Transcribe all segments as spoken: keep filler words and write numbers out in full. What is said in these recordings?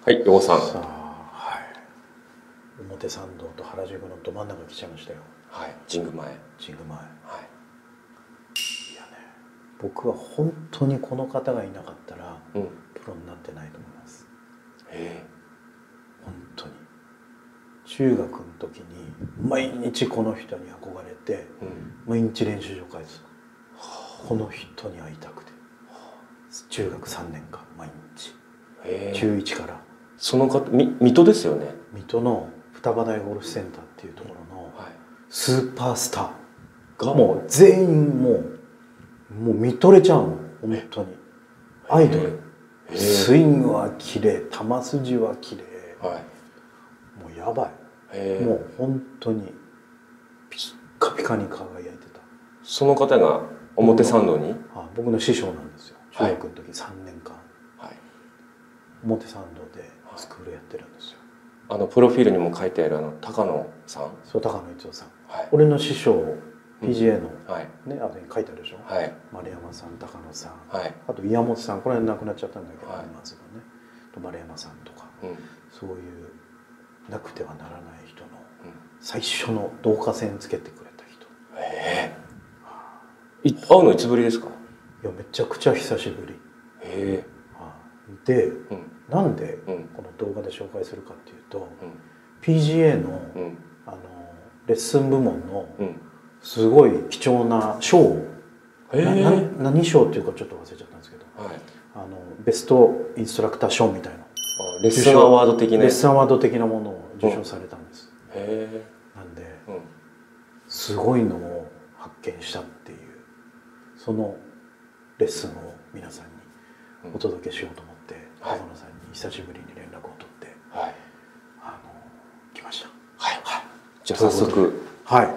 はい、ようさん。 さあ、はい。表参道と原宿のど真ん中来ちゃいましたよ。 はい、神宮前。 神宮前。はい。 いやね、僕は本当にこの方がいなかったら、 うん、 プロになってないと思います。 へえ。 本当に。中学の時に毎日この人に憧れて、うん、毎日練習場通ってた。この人に会いたくて。中学さんねんかん毎日。へえ。中いちから。 その方、み水戸ですよね。 水戸の双葉台ゴルフセンターっていうところのスーパースターがもう全員もうもう見とれちゃうの本当にアイドル。スイングは綺麗、球筋は綺麗、はい、もうやばい、もう本当にピッカピカに輝いてた。 その方が表参道に、 あ、僕の師匠なんですよ。中学の時さんねんかん、はい、表参道でスクールやってるんですよ。 あのプロフィールにも書いてあるあの高野さん。 そう、高野一夫さん、はい、俺の師匠 ピージーエー の、うん、はい、ね、あれに書いてあるでしょ、はい、丸山さん、高野さん、はい、あと岩本さん、これ亡くなっちゃったんだけど、はい、まずはね、と丸山さんとか、うん、そういうなくてはならない人の、うん、最初の導火線つけてくれた人。 へえ。会うのいつぶりですか？ いや、めちゃくちゃ久しぶり。 へえ。 で、うん、なんでこの動画で紹介するかっていうと、うん、ピージーエー の、うん、あのレッスン部門のすごい貴重な賞を、うん、なな何賞っていうかちょっと忘れちゃったんですけど、はい、あのベストインストラクター賞みたいな、 レッスンアワード的なレッスンアワード的なものを受賞されたんです。 うん、へえ。 なんで、うん、すごいのを発見したっていう、そのレッスンを皆さんにお届けしようと思って、高野さんに久しぶりに連絡を取って、はい、あの来ました。 はい、はい、じゃあ早速、 はい、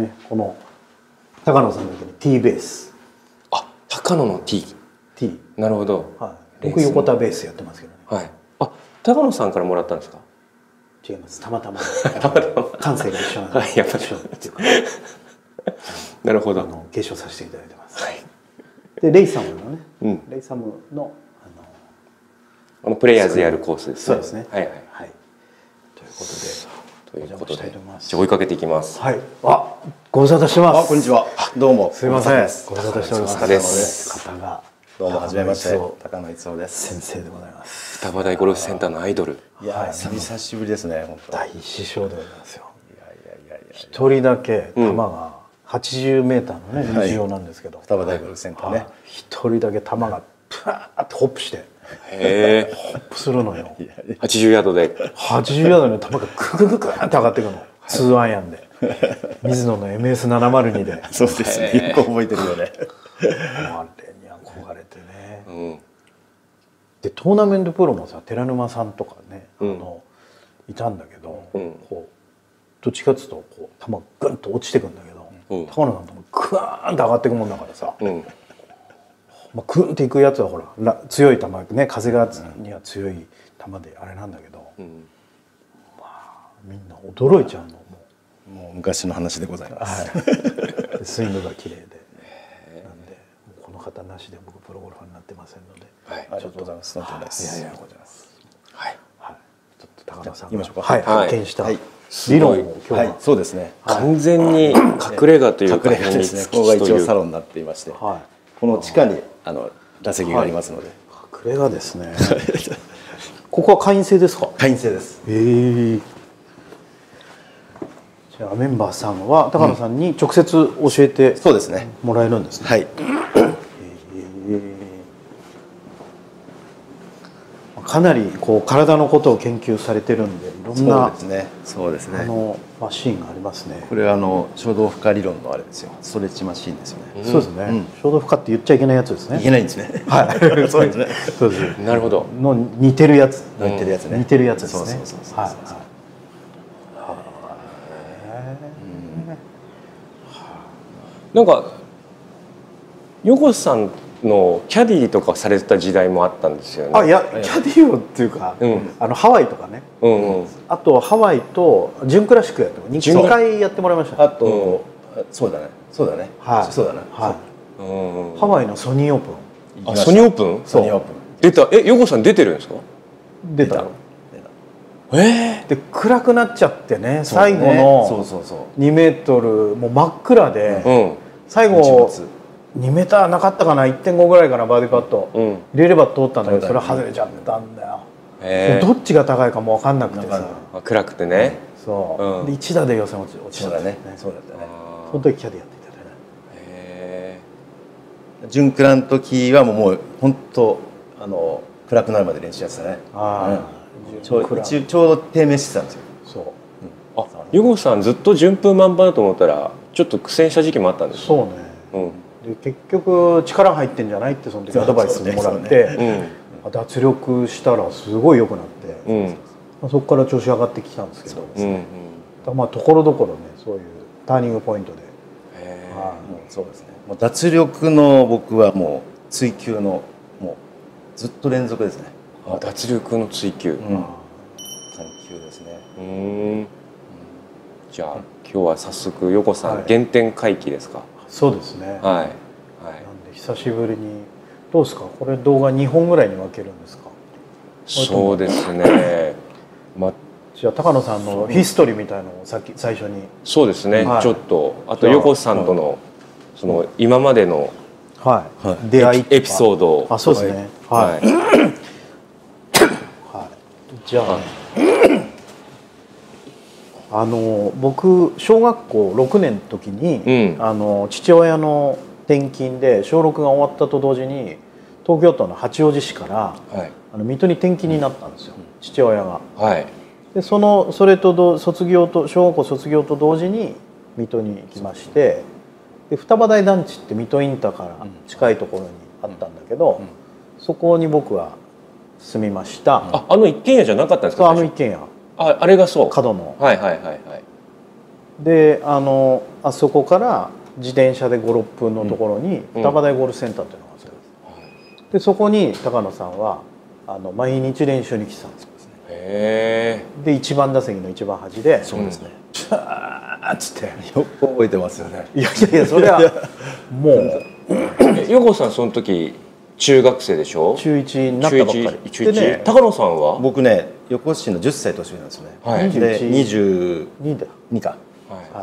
ね、この高野さんの時に T ベース。 あ、高野の T。 T。 なるほど。 はい、僕横田ベースやってますけどね。 はい。あ、高野さんからもらったんですか？ 違います。たまたま。たまたま。感性が一緒なんで。はい、やっぱり一緒っていうか。 なるほど。 あの継承させていただいてます。はい。でレイサムのね、うん、レイサムのあのあのプレイヤーズでやるコースですね。 そうですね。 はいはいはい。ということで、ということで、 じゃあ追いかけていきます。 はい。あ、ご無沙汰してます。 あ、こんにちは。どうも。 すみません。ご無沙汰しております。 です。 方がどうもはじめまして。高野一夫です。 先生でございます。 双葉台ゴルフセンターのアイドル。 いや、久しぶりですね。本当。 大師匠でございますよ。 いやいやいやいや。 一人だけ球がはちじゅうメーターのね虹色なんですけど、 双葉台ゴルフセンターね。 一人だけ球がプワーッとホップして、 へえ、 ホップするのよ。 はちじゅうヤードで。 はちじゅうヤードの球がググググーって上がっていくの。ツーアイアンで。水野の エムエスななまるに で。 そうですね。一個覚えてるよね。 あれに憧れてね。うん、でトーナメントプロもさ、寺沼さんとかね、あのいたんだけど、うん、こうどっちかっていうとこう球がグンと落ちてくんだけど、うん、高野さんともグワーンと上がっていくもんだからさ、うん、まあグンっていくやつはほら強い球ね、風がには強い球であれなんだけど、うん、まあみんな驚いちゃうの。 もう昔の話でございます。 はい、スイングが綺麗で、なんでこの方なしで僕プロゴルファーになってませんので、 はい、ありがとうございます。 いやいやございます。はいはい。ちょっと高野さん、 言いましょうか。 はい、発見した理論を今日は、 そうですね。 完全に隠れ家というか、 隠れ家ですね。ここが一応サロンになっていまして、この地下にあの打席がありますので、 隠れ家ですね。ここは会員制ですか？ 会員制です。 ええ。じゃあメンバーさんは高野さんに直接教えてもらえるんですね。 はい。 かなりこう体のことを研究されてるんで、いろんなそうですね。 あのマシーンがありますね。 これはあの衝動負荷理論のあれですよ。ストレッチマシーンですよね。 そうですね。衝動負荷って言っちゃいけないやつですね。 いけないんですね。 はい。そうですね。そうです。 なるほど。 の似てるやつ。 似てるやつね。 似てるやつですね。 そうそうそうそう。はい。 なんか横さんのキャディーとかされてた時代もあったんですよね。 あ、いやキャディーをっていうか、うん、あのハワイとかね、うんうん、あとハワイと準クラシックやってもにかいやってもらいました。 あと、うん、そうだねそうだね、はい、そうだね、はい、 うん、ハワイのソニーオープン。 あ、ソニーオープン、 ソニーオープン出た。え、横さん出てるんですか？ 出たの。 えで暗くなっちゃってね、最後のにメートルもう真っ暗で、最後にメーターなかったかな、いってんごぐらいかな、バーディーパット入れれば通ったんだけど、それ外れちゃったんだよ。どっちが高いかも分かんなくてさ、 暗くてね。 そうでいち打で予選落ち落ちたね。そうだったね。その時キャディやっていたね。 へえ。準クラの時はもう本当あの暗くなるまで練習やってたね。ああ。ちょうど低迷してたんですよ。そう。 あ、ユゴさんずっと順風満帆だと思ったらちょっと苦戦した時期もあったんです。 そうね。で結局力入ってんじゃないってその時アドバイスもらって、脱力したらすごい良くなって、そこから調子上がってきたんですけど、まあところどころねそういうターニングポイントで。 そうですね。もう脱力の僕はもう追求のもうずっと連続ですね。 脱力の追求、探求ですね。 うん。じゃあ今日は早速ヨコさん原点回帰ですか。 そうですね。はい。 はい。なんで久しぶりにどうですか。これ動画にほんぐらいに分けるんですか。 そうですね。まじゃあ高野さんのヒストリーみたいのをさっき最初に。 そうですね。ちょっとあとヨコさんとのその今までの出会いエピソード。 あ、そうですね。はい。じゃあ、ね、あの僕小学校ろくねんの時に、うん、あの父親の転勤で小ろくが終わったと同時に東京都の八王子市から、はい、あの水戸に転勤になったんですよ、うん、父親が。はい、でそのそれと卒業と小学校卒業と同時に水戸に来まして、で双葉台団地って水戸インターから近いところにあったんだけど、うんうん、そこに僕は住みました。 あ、あの一軒家じゃなかったんですか。 あの一軒家。 あ、あれがそう。 角の。 はいはいはいはい。 で、あのあそこから自転車でご、ろっぷんのところに双葉台ゴルフセンターっていうのがあるんです。で、そこに高野さんはあの毎日練習に来てたんですよ。へえ。で、一番打席の一番端で。 そうですね。 あっつって。 よく覚えてますよね。 いやいやそれはもう。 ヨコさんその時。中学生でしょ。 中一になったばっかり。 中一。高野さんは？ 僕ね、横須賀のじゅっさい年上なんですよね。はい。でにじゅうにか。はい。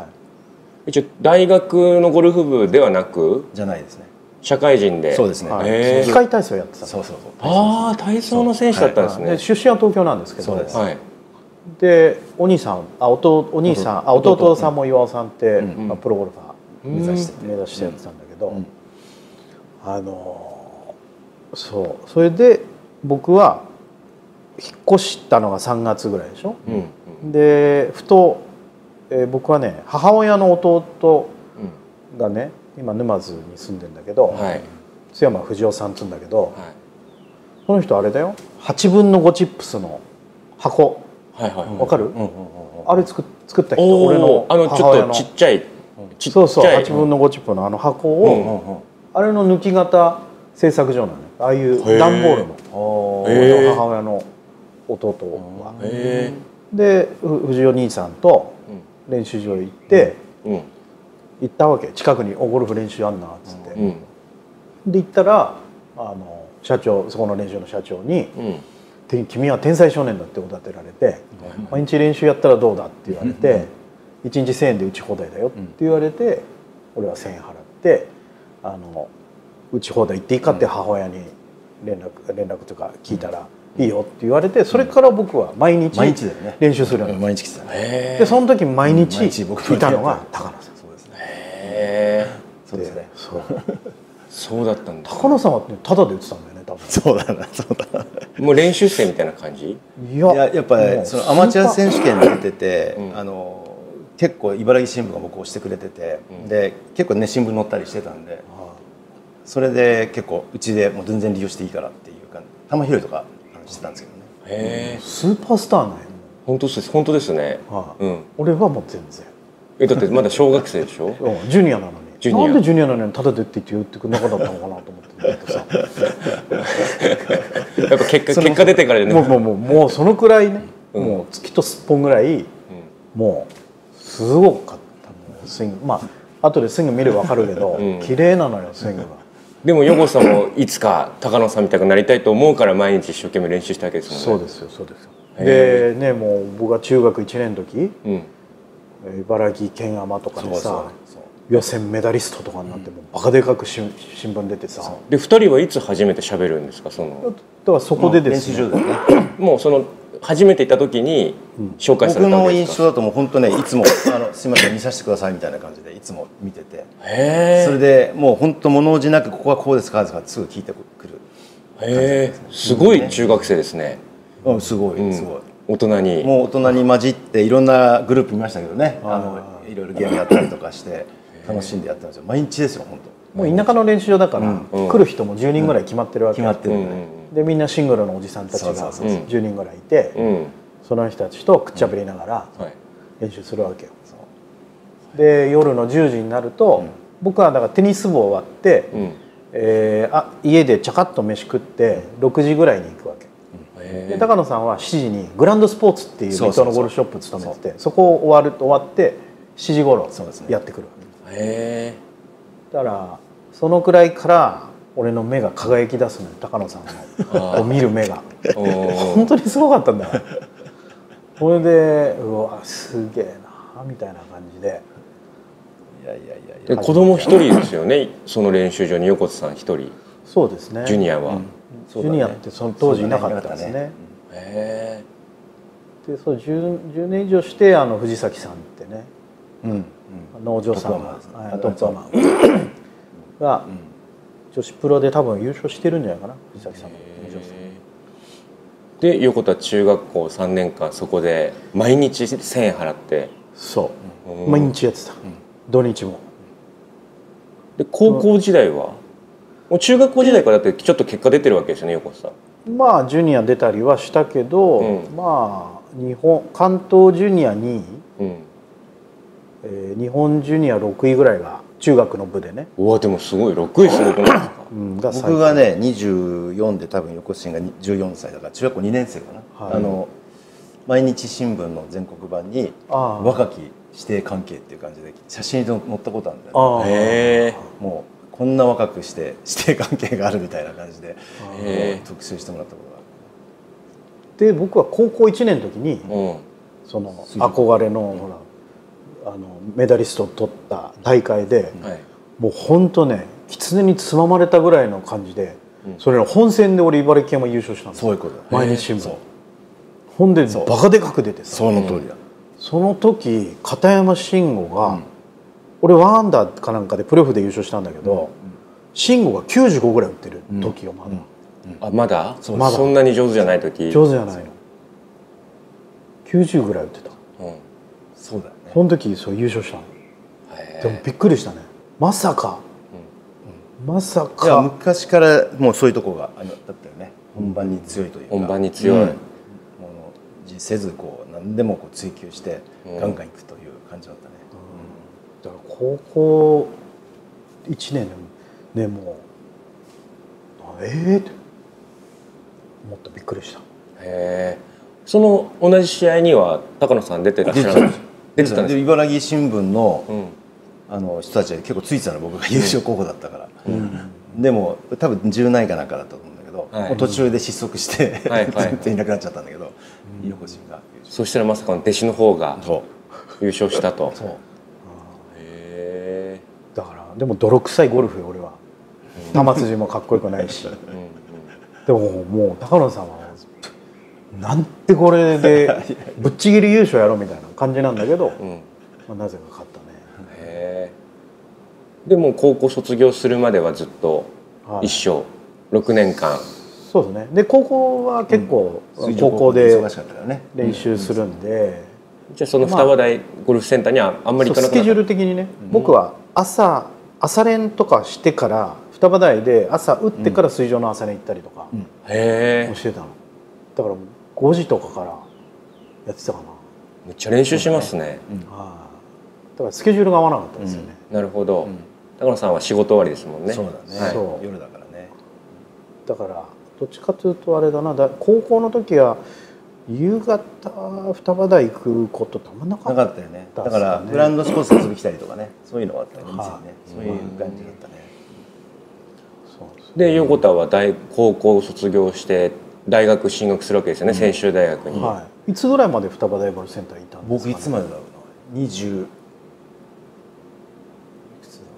一応大学のゴルフ部ではなく？ じゃないですね。 社会人で。 そうですね。 機械体操やってた。 そうそうそう。 ああ、体操の選手だったんですね。 出身は東京なんですけど。 そうです。 はい。で、お兄さん、あ、弟、お兄さん、あ、弟さんも岩尾さんってプロゴルファー目指して目指してやってたんだけど、あの。そうそれで僕は引っ越したのがさんがつぐらいでしょ、うんうん、でふと、えー、僕はね母親の弟がね今沼津に住んでんだけど、はい、津山藤夫さんっつうんだけど、はい、この人あれだよはちぶんのごチップスの箱、はいはい、わかる、うんうんうん、あれ作作った人俺のあのちょっとちっちゃいちっそうそうはちぶんのごチップのあの箱を、うんうんうん、あれの抜き型製作所なの。ああいう段ボールの俺の母親の弟は。で藤尾兄さんと練習場行って行ったわけ。近くにゴルフ練習あんなっつって。で行ったらあの社長そこの練習の社長に「君は天才少年だ」っておだてられて「毎日練習やったらどうだ」って言われて「いちにちせんえんで打ち放題だよ」って言われて俺はせんえん払ってあの。打ち放題行っていいかって母親に連絡連絡とか聞いたらいいよって言われて、それから僕は毎日練習するようになった。でその時毎日いたのが高野さん。そうですね。へえ。そうですね。 そうだったんだ。 高野さんはタダで打ってたんだよね多分。 そうだなそうだ。 もう練習生みたいな感じ？ いややっぱりそのアマチュア選手権に出ててあの結構茨城新聞が僕をしてくれてて、で結構ね新聞載ったりしてたんで。それで結構うちでもう全然利用していいからっていうか球拾いとかしてたんですけどね。 へえ。スーパースターなんや。 本当です本当ですね。 はい。うん。俺はもう全然。 えだってまだ小学生でしょ。 うん。ジュニアなのに。ジュニア。なんでジュニアなのにタダでって言ってくれなかったのかなと思ってんだけどさ。 やっぱ結果結果出てからね。 もうもうもうもうそのくらいね。もう月とすっぽんぐらいもうすごかったスイング。まあ後でスイング見ればわかるけど綺麗なのよスイングが。 でも横さんもいつか高野さんみたいになりたいと思うから毎日一生懸命練習したわけですもんね。 そうですよそうですよ。でねもう僕が中学いちねんの時、うん、茨城県アマとかでさ予選メダリストとかになってもバカでかく新聞出てさ。 でふたりはいつ初めて喋るんですか？そのだからそこでですね、 練習場でねもうその初めて行った時に紹介されたわけですか？僕の印象だともう本当ねいつもあのすみません見させてくださいみたいな感じでいつも見てて、へそれでもう本当物おじなくここはこうですかですかすぐ聞いてくる。 へえすごい中学生ですね。 うんすごいすごい、 うん、大人にもう大人に混じっていろんなグループ見ましたけどね、あのいろいろゲームやったりとかして楽しんでやってたんですよ。毎日ですよ本当。 もう田舎の練習場だから、うん、来る人もじゅうにんぐらい決まってるわけ、 決まってる、ね、 でみんなシングルのおじさんたちがじゅうにんぐらいいて、うん、その人たちとくっちゃべりながら練習するわけよ。で夜のじゅうじになると、うん、僕はだからテニス部終わって、うんえー、あ家でちゃかっと飯食ってろくじぐらいに行くわけ。で高野さんはしちじにグランドスポーツっていう水戸のゴルフショップ勤めてて、そこを終わる終わってしちじ頃やってくるわけ。へーだからそのくらいから俺の目が輝き出すのよ高野さんのを見る目が本当にすごかったんだよ。それでうわすげえなみたいな感じで。 いやいやいやで子供一人ですよねその練習場に横田さん一人。 そうですねジュニアは、うんジュニアってその当時いなかったですね。へえ。でそう 10, 10年以上してあの藤崎さんってね、うん、農場さんがトップアマンが女子プロで多分優勝してるんじゃないかな藤崎さんの農場さん。 で横田中学校さんねんかんそこで毎日せんえん払って。 そう、うん、毎日やってた、うん、土日も。 で高校時代はもう中学校時代からだってちょっと結果出てるわけですよね横田さん。 まあジュニア出たりはしたけど、うん、まあ日本関東ジュニアに、うんえー、日本ジュニアろくいぐらいが中学の部でね。 うわでもすごいろくいすごくないですか、 うん、が僕がねにじゅうよんで多分横田がじゅうよんさいだから中学校にねん生かな、はい、あの毎日新聞の全国版に若き指定関係っていう感じで写真に載ったことあるんだよね。へーもうこんな若くして指定関係があるみたいな感じで特集してもらったことがある。で僕は高校いちねんの時に、うん、その憧れの、ほらあのメダリストを取った大会で、はい、もうほんとね狐につままれたぐらいの感じで、うん、それの本戦で俺茨城県も優勝したんです。 そういうことだ。 毎日新聞ほんでバカでかく出てさ。 その通りだ。 その時片山慎吾が、うん俺ワンアンダーかなんかでプレーオフで優勝したんだけど、慎吾がきゅうじゅうごぐらい打ってる時よまだ、 うんうん、あまだそまだそんなに上手じゃない時上手じゃないのきゅうじゅうぐらい打ってた、うん、 そうだよね。 その時そう優勝したの。でもびっくりしたね。まさか、うん、まさか。 いや昔からもうそういうとこがあったよね。本番に強いというか本番に強い、うん、もう自せずこう何でもこう追求してガンガンいくという感じだったね、 だから高校いちねんでねもうええー、ってもっとびっくりした。へえ。その同じ試合には高野さん出てらっしゃるんです。 出てたんです。茨城新聞の、うん、あの人たちは結構ついてたの僕が優勝候補だったから、うん、でも多分じゅうないかなんかだったと思うんだけど、はい、もう途中で失速して全然いなくなっちゃったんだけど、 うん、 横地がそしたらまさかの弟子の方が優勝したと。そうへだからでも泥臭いゴルフよ俺は。球筋もかっこよくないし、うん、でももう高野さんはなんてこれでぶっちぎり優勝やろみたいな感じなんだけど、うんまあ、なぜか勝ったね。 へえ。でも高校卒業するまではずっと一緒、はい、ろくねんかん。 そうですね。で高校は結構、うん、高校で練習するんで、 うん、じゃあその双葉台ゴルフセンターにはあんまり行かなかった。 スケジュール的にね、うん、僕は朝朝練とかしてから双葉台で朝打ってから水上の朝練行ったりとかしてたの。だからごじとかからやってたかな。 めっちゃ練習しますね。 うん、はだからスケジュールが合わなかったですよね。 うん、なるほど、うん。高野さんは仕事終わりですもんね。 そうだね。はい、そう夜だからね。 だからどっちかというとあれだな。だ高校の時は夕方双葉台行くことたまんなかった。 なかったよね。だからグランドスポーツ遊び来たりとかね、そういうのがあったり店にね、そういう感じだったね。 そで横田は大高校を卒業して大学進学するわけですよね、専修大学に。 はい、いつぐらいまで双葉大ゴルフセンターにいたんですかね。 僕いつまでだろうな、にじゅういくつだ、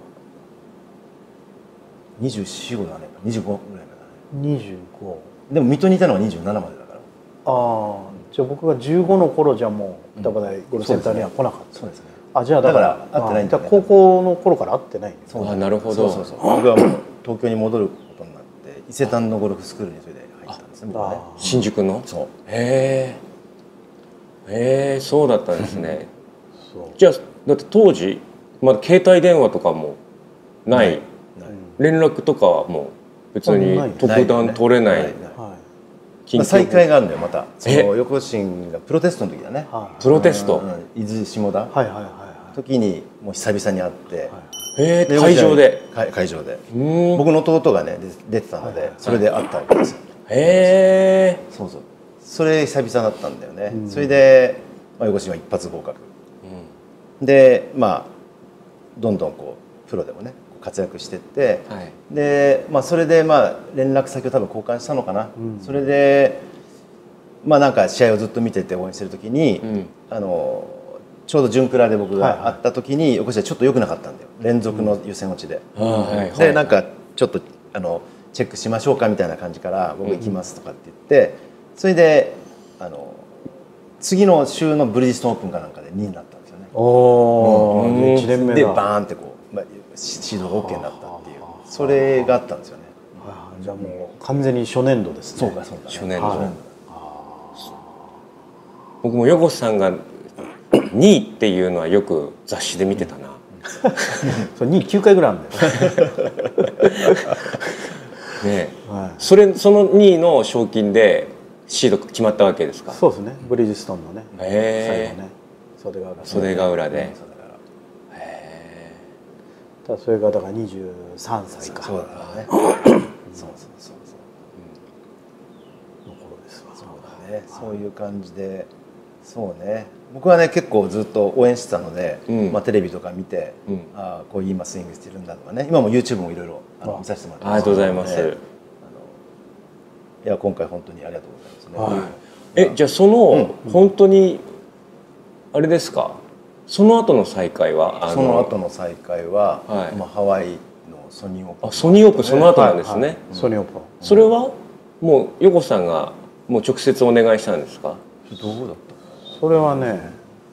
にじゅうよん、ごだね、にじゅうごぐらいまでだね。 にじゅうごでも水戸にいたのはにじゅうななまでだから。 ああ、じゃあ僕がじゅうごの頃じゃもう双葉大ゴルフセンターには来なかった。 そうですね。 あ、じゃあだから会ってないんだね。 高校の頃から会ってないんです。 あ、なるほど。 そうそうそう。僕はもう東京に戻ることになって伊勢丹のゴルフスクールにそれで入ったんですね。僕はね。 新宿の。 そう。 へえ。へえ、そうだったんですね。 そう。 じゃあだって当時まだ携帯電話とかもない、連絡とかはもう別に特段取れない。 まあ再会があるんだよまた。その横進がプロテストの時だね。 プロテスト。 伊豆下田。 はいはいはい。 時にもう久々に会って。 へえ、会場で。 会場で。僕の弟がね出てたのでそれで会ったわけですよ。 へえ。 そうそう。それ久々だったんだよね。それで横進は一発合格。でまあどんどんこうプロでもね活躍してって、はい、で、まあ、それでまあ連絡先を多分交換したのかな、うん、それでまあなんか試合をずっと見てて応援してる時に、うん、あのちょうど準クラで僕が会った時に横進はちょっと良くなかったんだよ、連続の予選落ちで。うん、でなんかちょっとあのチェックしましょうかみたいな感じから僕行きますとかって言って、それであの次の週のブリヂストンオープンかなんかでにいになったんですよね。 おー、いちねんめでバーンってこう、まあ、シードが OK になったっていう、それがあったんですよね。 じゃあもう完全に初年度ですね。 そうかそうか、 初年度。僕も横さんがにいっていうのはよく雑誌で見てたな。 それにいきゅうかいぐらいあるんだよ。 ね、それそのにいの賞金でシード決まったわけですか。 そうですね。ブリヂストンのね。 へえ。 最後ね。袖ヶ浦。 袖ヶ浦で。へえ。だそれがだからにじゅうさんさいか。 そうだね。そうそうそうそう。 の頃ですわ。 そうだね。そういう感じで、そうね。僕はね結構ずっと応援してたので、まあテレビとか見て、ああこういう今スイングしてるんだとかね。今も YouTube もいろいろ見させてもらってます。 ありがとうございます。 いや今回本当にありがとうございますね。 え、じゃあその本当にあれですか。その後の再会はその後の再会はまあハワイのソニーオープン。 あ、ソニーオープンその後なんですね。 ソニーオープン。 それはもう横さんがもう直接お願いしたんですか。 どうだった？ それはね、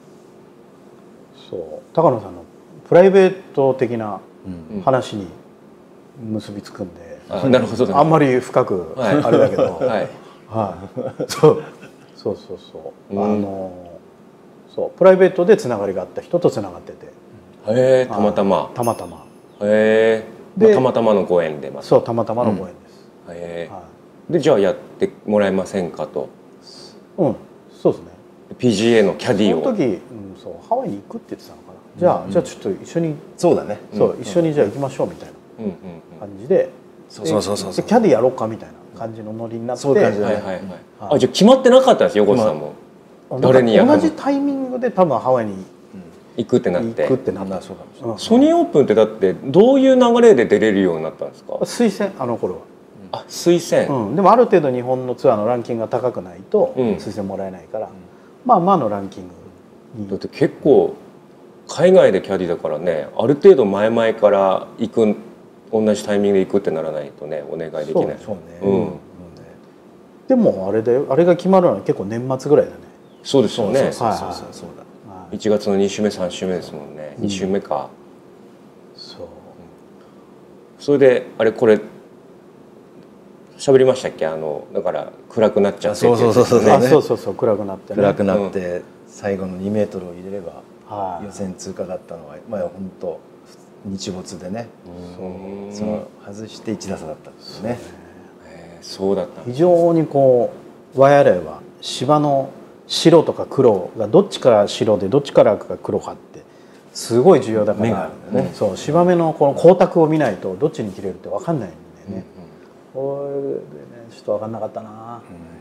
そう高野さんのプライベート的な話に結びつくんで。 あ、なるほど。 あんまり深くあれだけど、はい、はい、そうそうそうそう、あのそうプライベートでつながりがあった人とつながってて、 へえ、たまたま、 たまたま、 へえ、たまたまのご縁で、 そうたまたまのご縁です。 へえ、でじゃあやってもらえませんかと。 うん、そうですね。 ピージーエー のキャディーを。 その時、うん、そうハワイに行くって言ってたのかな。じゃあじゃあちょっと一緒に、 そうだね。 そう一緒にじゃあ行きましょうみたいな感じで。 そうそうそうそう。 キャディやろうかみたいな感じのノリになって、 そういう感じだね。 あ、じゃあ決まってなかったんですよ横田さんも。 誰にやるの？同じタイミングで多分ハワイに行くってなって。 行くってなった。そうかもしれない。 ソニーオープンってだってどういう流れで出れるようになったんですか？ 推薦、あの頃は。 あ、推薦。 うん。でもある程度日本のツアーのランキングが高くないと推薦もらえないから、まあまあのランキングに。 だって結構海外でキャディだからね、ある程度前々から行く。同じタイミングで行くってならないとねお願いできない。 そうね。うん。でもあれであれが決まるのは結構年末ぐらいだね。 そうですよね。 そうそうそうそうだ。 いちがつのに週目さん週目ですもんね。に週目か。 そう。 それであれこれ喋りましたっけ、あのだから暗くなっちゃって。 そうそうそうそうそうそうそう暗くなって暗くなって最後のにメートルを入れれば予選通過だったのはまあ本当。日没でね、その外していち打差だったんですよね。 そうだった。 非常にこうワイヤレーは芝の白とか黒がどっちから白でどっちから赤が黒かってすごい重要だから、ね、そう芝目のこの光沢を見ないとどっちに切れるって分かんないんだよね。これでねちょっと分かんなかったな。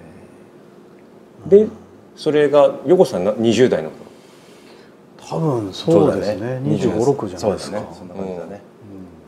でそれが横さんにじゅう代の頃。 多分そうですね。にじゅうご、ろくじゃないですか。 そんな感じだね。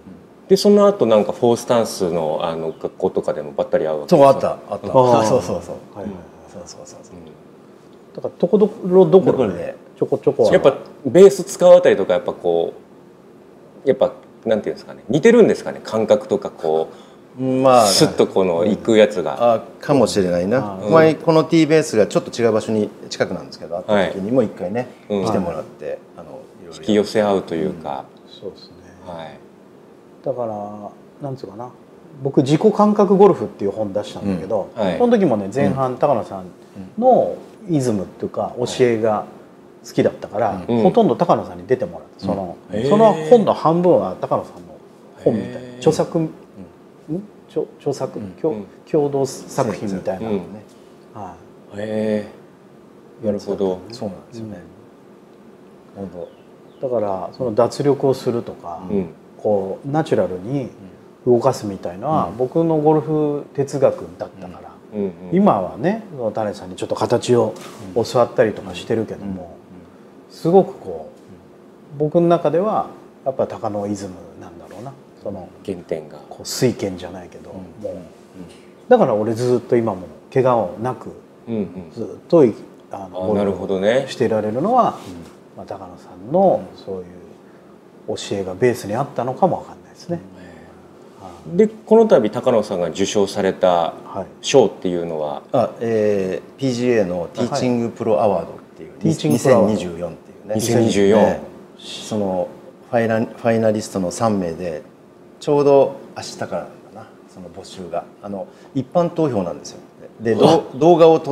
でその後なんかフォースタンスのあの学校とかでもばったり会うわけそうですあったあった。そうそうそう。はいそうそうそう。 だからとこどころどころでちょこちょこやっぱベース使うあたりとかやっぱこうやっぱなんていうんですかね似てるんですかね感覚とかこうまあスッとこの行くやつが、 あかもしれないな。前この T ベースがちょっと違う場所に近くなんですけどあった時にもう一回ね来てもらってあの引き寄せ合うというか。 そうですね。 はい。 だからなんつうかな僕自己感覚ゴルフっていう本出したんだけど、うんはい、その時もね前半、うん、高野さんのイズムっていうか教えが好きだったから、うん、ほとんど高野さんに出てもらったその、うん、その本の半分は高野さんの本みたいな著作、うん、著, 著作、うん、共, 共同作品みたいなのね、うんはい、 へえなるほどそうなんですよね、 うん、だからその脱力をするとか、うん、こうナチュラルに動かすみたいなのは、うん、僕のゴルフ哲学だったから、うんうん、今はね種さんにちょっと形を教わったりとかしてるけども、うん、すごくこう僕の中ではやっぱ高野イズムなんだろうなその原点がこう水拳じゃないけど、うん、もう、うん、だから俺ずっと今も怪我をなく、うんうん、ずっとあのゴルフをしていられるのは、うんまあ、高野さんのそういう教えがベースにあったのかもわかんないですね。 でこの度高野さんが受賞された賞っていうのは、 はいあえー、ピージーエー のティーチングプロアワードっていう、はい、にせんにじゅうよんっていうねにせんにじゅうよん、ね、 そのファイナ、ファイナリストのさんめいでちょうど明日からなんだなその募集があの一般投票なんですよ。で動画を撮って、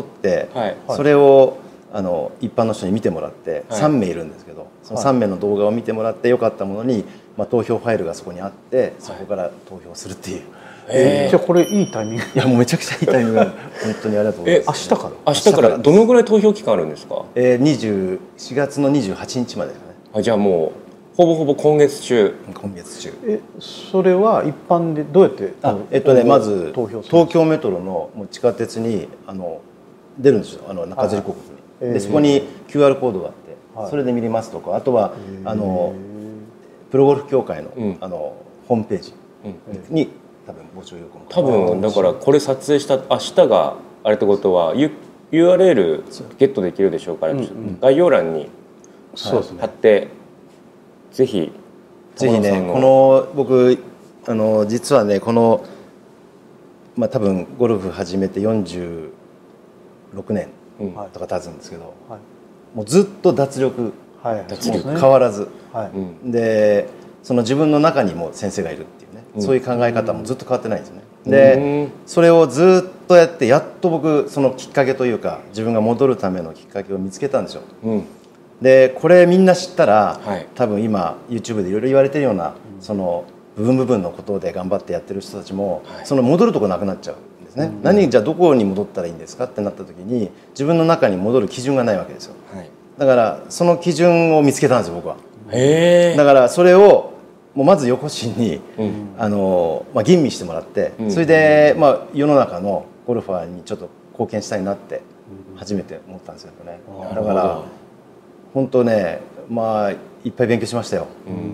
はい、それをあの一般の人に見てもらって、はい、さんめいいるんですけどそのさんめいの動画を見てもらって良かったものに、まあ、投票ファイルがそこにあってそこから投票するっていう、はいえー、じゃあこれいいタイミングいやもうめちゃくちゃいいタイミング本当にありがとうございます。 明日から明日からどのぐらい投票期間あるんですか？ えー、にじゅうしがつのにじゅうはちにちまでですね。 あじゃあもうほぼほぼ今月中今月中えそれは一般でどうやってあえっとねまず東京メトロの地下鉄にあの出るんですよあの中吊り広告に。でそこに キューアール コードがあって、はい、それで見れますとかあとはあのプロゴルフ協会の、うん、あのホームページに多分募集要項も多分だからこれ撮影した明日があれってことは ユーアールエル ゲットできるでしょうから、うんうん、概要欄に貼って、ね、ぜひぜひねこの僕あの実はねこのまあ多分ゴルフ始めてよんじゅうろくねんとか経つんですけど、はい、もうずっと脱力、はい、脱力変わらず、はい、でその自分の中にも先生がいるっていうね、うん、そういう考え方もずっと変わってないんですよね。でそれをずっとやってやっと僕そのきっかけというか自分が戻るためのきっかけを見つけたんですよ。うん、でこれみんな知ったら、はい、多分今 YouTube でいろいろ言われてるような、うん、その部分部分のことで頑張ってやってる人たちも、はい、その戻るとこなくなっちゃう。ね、うん、何じゃあどこに戻ったらいいんですかってなった時に自分の中に戻る基準がないわけですよ、はい、だからその基準を見つけたんですよ僕は。へーだからそれをもうまず横心に、うん、あのまあ、吟味してもらって、うん、それで、まあ、世の中のゴルファーにちょっと貢献したいなって初めて思ったんですよね、うん、だから本当ねまあいっぱい勉強しましたよ、うんうんうん、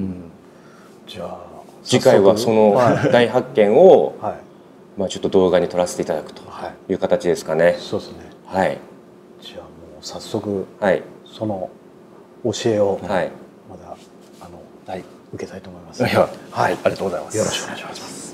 じゃあ次回はその大発見を、はいまあ、ちょっと動画に撮らせていただくという形ですかね。はい、 そうですね。 はい。 じゃあもう早速、はい、その教えをまだ、はい、あの、はい、受けたいと思います。 はい、はい、ありがとうございます。 よろしくお願いします。